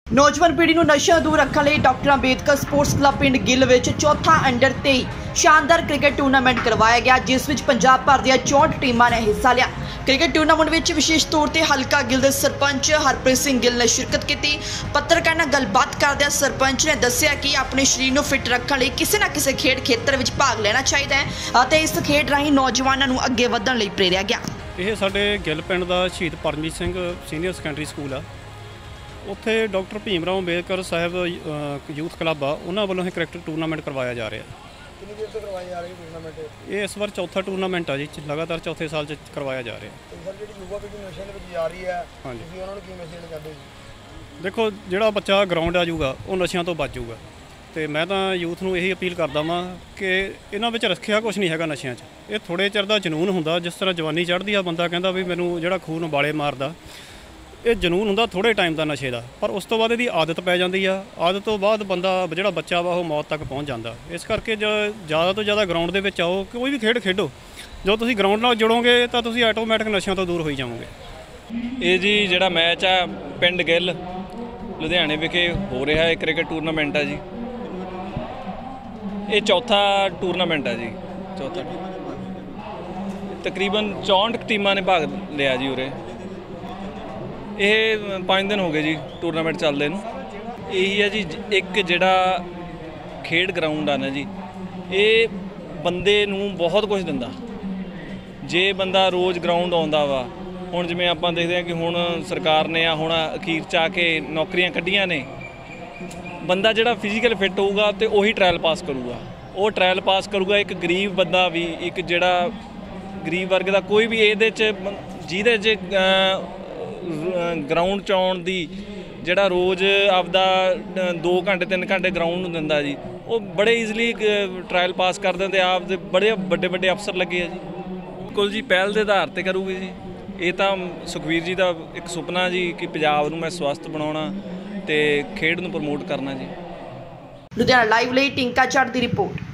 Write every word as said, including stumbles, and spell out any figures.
नौजवान पीढ़ी ਨੂੰ ਨਸ਼ਿਆਂ ਦੂਰ ਰੱਖਣ ਲਈ ਡਾਕਟਰ ਅੰਬੇਦਕਰ ਸਪੋਰਟਸ ਕਲੱਬ ਪਿੰਡ ਗਿੱਲ ਵਿੱਚ ਚੌਥਾ ਅੰਡਰ तेईस शानदार क्रिकेट टूर्नामेंट करवाया गया, जिस विच पंजाब भर ਦੀਆਂ चौंठ टीमां ने हिस्सा लिया। क्रिकेट टूर्नामेंट ਵਿੱਚ विशेष तौर ਤੇ हलका ਗਿੱਲ ਦੇ ਸਰਪੰਚ ਹਰਪ੍ਰੀਤ ਸਿੰਘ ਗਿੱਲ ਨੇ शिरकत की। पत्रकार ਨਾਲ ਗੱਲਬਾਤ ਕਰਦਿਆਂ ਸਰਪੰਚ ਨੇ ਦੱਸਿਆ ਕਿ ਆਪਣੇ ਸਰੀਰ ਨੂੰ ਫਿੱਟ ਰੱਖਣ ਲਈ ਕਿਸੇ ਨਾ ਕਿਸੇ ਖੇਡ ਖੇਤਰ ਵਿੱਚ ਭਾਗ ਲੈਣਾ ਚਾਹੀਦਾ ਹੈ ਅਤੇ ਇਸ ਖੇਡ ਰਾਹੀਂ ਨੌਜਵਾਨਾਂ ਨੂੰ ਅੱਗੇ ਵਧਣ ਲਈ ਪ੍ਰੇਰਿਆ ਗਿਆ। ਇਹ ਸਾਡੇ ਗਿੱਲ ਪਿੰਡ ਦਾ ਸ਼ਹੀਦ Paramjit Singh senior secondary school ਆ। ਉੱਥੇ doctor Bhim Rao Ambedkar Sahib youth club ਆ, ਉਹਨਾਂ ਵੱਲੋਂ ਇਹ ਕ੍ਰਿਕਟ ਟੂਰਨਾਮੈਂਟ ਕਰਵਾਇਆ ਜਾ ਰਿਹਾ। ਕਿੰਨੀ ਦੇਰ ਤੋਂ ਕਰਵਾਇਆ ਜਾ ਰਿਹਾ ਟੂਰਨਾਮੈਂਟ? ਇਹ ਇਸ ਵਾਰ ਚੌਥਾ ਟੂਰਨਾਮੈਂਟ ਆ ਜੀ, ਲਗਾਤਾਰ ਚੌਥੇ ਸਾਲ 'ਚ ਕਰਵਾਇਆ ਜਾ ਰਿਹਾ। ਸਰ ਜਿਹੜੀ ਯੁਵਾ ਪੀੜ੍ਹੀ ਨਸ਼ਿਆਂ ਦੇ ਵਿੱਚ ਜਾ ਰਹੀ ਹੈ, ਹਾਂਜੀ, ਤੁਸੀਂ ਉਹਨਾਂ ਨੂੰ ਕੀ ਮੈਸੇਜ ਕਰਦੇ ਜੀ? ਦੇਖੋ, ਜਿਹੜਾ ਬੱਚਾ ਗਰਾਊਂਡ ਆ ਜਾਊਗਾ ਉਹ ਨਸ਼ਿਆਂ ਤੋਂ ਬਚ ਜਾਊਗਾ, ਅਤੇ ਮੈਂ ਤਾਂ ਯੂਥ ਨੂੰ ਇਹੀ ਅਪੀਲ ਕਰਦਾ ਵਾਂ ਕਿ ਇਹਨਾਂ ਵਿੱਚ ਰੱਖਿਆ ਕੁਛ ਨਹੀਂ ਹੈਗਾ ਨਸ਼ਿਆਂ 'ਚ। ਇਹ ਥੋੜ੍ਹੇ ਚਿਰ ਦਾ ਜਨੂਨ ਹੁੰਦਾ, ਜਿਸ ਤਰ੍ਹਾਂ ਜਵਾਨੀ ਚੜ੍ਹਦੀ ਆ, ਬੰਦਾ ਕਹਿੰਦਾ ਵੀ ਮੈਨੂੰ ਜਿਹੜਾ ਖੂਨ ਉਬਾਲੇ ਮਾਰਦਾ, ਇਹ ਜਨੂਨ ਹੁੰਦਾ ਥੋੜ੍ਹੇ ਟਾਈਮ ਦਾ ਨਸ਼ੇ ਦਾ, ਪਰ ਉਸ ਤੋਂ ਬਾਅਦ ਇਹਦੀ ਆਦਤ ਪੈ ਜਾਂਦੀ ਆ। ਆਦਤ ਤੋਂ ਬਾਅਦ ਬੰਦਾ ਜਿਹੜਾ ਬੱਚਾ ਵਾ ਉਹ ਮੌਤ ਤੱਕ ਪਹੁੰਚ ਜਾਂਦਾ। ਇਸ ਕਰਕੇ ਜ ਜ਼ਿਆਦਾ ਤੋਂ ਜ਼ਿਆਦਾ ਗਰਾਊਂਡ ਦੇ ਵਿੱਚ ਆਓ, ਕੋਈ ਵੀ ਖੇਡ ਖੇਡੋ। ਜਦੋਂ ਤੁਸੀਂ ਗਰਾਊਂਡ ਨਾਲ ਜੁੜੋਗੇ ਤਾਂ ਤੁਸੀਂ ਆਟੋਮੈਟਿਕ ਨਸ਼ਿਆਂ ਤੋਂ ਦੂਰ ਹੋਈ ਜਾਵੋਗੇ। ਇਹ ਜੀ ਜਿਹੜਾ ਮੈਚ ਆ ਪਿੰਡ ਗਿੱਲ ਲੁਧਿਆਣੇ ਵਿਖੇ ਹੋ ਰਿਹਾ ਹੈ, ਕ੍ਰਿਕਟ ਟੂਰਨਾਮੈਂਟ ਆ ਜੀ। ਇਹ ਚੌਥਾ ਟੂਰਨਾਮੈਂਟ ਆ ਜੀ, ਚੌਥਾ। ਤਕਰੀਬਨ ਚੌਂਹਠ ਟੀਮਾਂ ਨੇ ਭਾਗ ਲਿਆ ਜੀ ਉਰੇ। ਇਹ ਪੰਜ ਦਿਨ ਹੋ ਗਏ ਜੀ ਟੂਰਨਾਮੈਂਟ ਚੱਲਦੇ ਨੂੰ। ਇਹੀ ਹੈ ਜੀ, ਇੱਕ ਜਿਹੜਾ ਖੇਡ ਗਰਾਊਂਡ ਆ ਨਾ ਜੀ, ਇਹ ਬੰਦੇ ਨੂੰ ਬਹੁਤ ਕੁਝ ਦਿੰਦਾ। ਜੇ ਬੰਦਾ ਰੋਜ਼ ਗਰਾਊਂਡ ਆਉਂਦਾ ਵਾ, ਹੁਣ ਜਿਵੇਂ ਆਪਾਂ ਦੇਖਦੇ ਹਾਂ ਕਿ ਹੁਣ ਸਰਕਾਰ ਨੇ ਆ ਹੁਣ ਅਖੀਰ 'ਚ ਆ ਕੇ ਨੌਕਰੀਆਂ ਕੱਢੀਆਂ ਨੇ, ਬੰਦਾ ਜਿਹੜਾ ਫਿਜ਼ੀਕਲ ਫਿੱਟ ਹੋਊਗਾ ਅਤੇ ਉਹੀ ਟਰਾਇਲ ਪਾਸ ਕਰੂਗਾ। ਉਹ ਟਰਾਇਲ ਪਾਸ ਕਰੂਗਾ। ਇੱਕ ਗਰੀਬ ਬੰਦਾ ਵੀ, ਇੱਕ ਜਿਹੜਾ ਗਰੀਬ ਵਰਗ ਦਾ ਕੋਈ ਵੀ ਇਹਦੇ 'ਚ ਜਿਹਦੇ 'ਚ ਗਰਾਊਂਡ 'ਚ ਆਉਣ ਦੀ ਜਿਹੜਾ ਰੋਜ਼ ਆਪਦਾ ਦੋ ਘੰਟੇ ਤਿੰਨ ਘੰਟੇ ਗਰਾਊਂਡ ਨੂੰ ਦਿੰਦਾ ਜੀ, ਉਹ ਬੜੇ ਈਜ਼ੀਲੀ ਟਰਾਇਲ ਪਾਸ ਕਰ ਦਿੰਦੇ। ਆਪ ਦੇ ਬੜੇ ਵੱਡੇ ਵੱਡੇ ਅਫਸਰ ਲੱਗੇ ਆ ਜੀ। ਬਿਲਕੁਲ ਜੀ, ਪਹਿਲ ਦੇ ਆਧਾਰ 'ਤੇ ਕਰੂਗੇ ਜੀ। ਇਹ ਤਾਂ ਸੁਖਬੀਰ ਜੀ ਦਾ ਇੱਕ ਸੁਪਨਾ ਜੀ ਕਿ ਪੰਜਾਬ ਨੂੰ ਮੈਂ ਸਵਸਥ ਬਣਾਉਣਾ ਅਤੇ ਖੇਡ ਨੂੰ ਪ੍ਰਮੋਟ ਕਰਨਾ ਜੀ। ਲੁਧਿਆਣਾ ਲਾਈਵ ਲਈ ਟਿੰਕਾ ਚੱਟ ਦੀ ਰਿਪੋਰਟ।